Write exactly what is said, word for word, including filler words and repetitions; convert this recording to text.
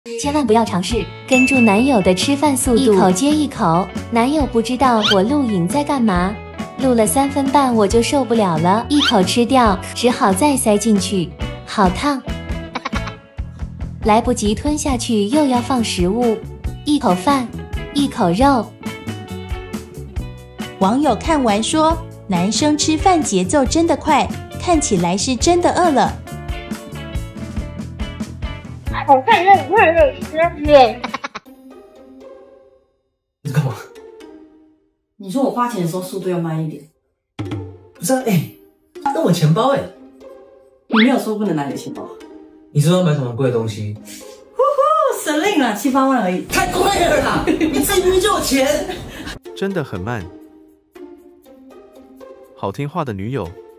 千万不要尝试跟住男友的吃饭速度，一口接一口。男友不知道我录影在干嘛，录了三分半我就受不了了，一口吃掉，只好再塞进去，好烫。来不及吞下去，又要放食物，一口饭，一口肉。 网友看完说，男生吃饭节奏真的快，看起来是真的饿了。 好看认快乐吃耶！ 你在干嘛？ 你说我花钱的时候速度要慢一点。 不是啊，哎、欸，那我钱包哎、欸， 你没有说不能拿你的钱包。 你是要买什么贵的东西？ 呼呼，省令了，七八万而已。 太贵了啦！你自己明明就有钱。 真的很慢。好听话的女友。